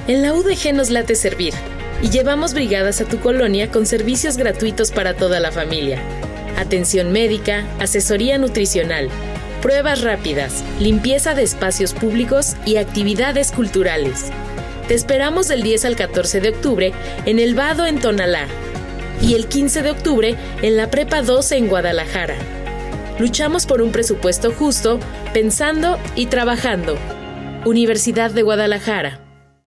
En la UDG nos late servir y llevamos brigadas a tu colonia con servicios gratuitos para toda la familia. Atención médica, asesoría nutricional, pruebas rápidas, limpieza de espacios públicos y actividades culturales. Te esperamos del 10 al 14 de octubre en el Vado en Tonalá y el 15 de octubre en la Prepa 12 en Guadalajara. Luchamos por un presupuesto justo, pensando y trabajando. Universidad de Guadalajara.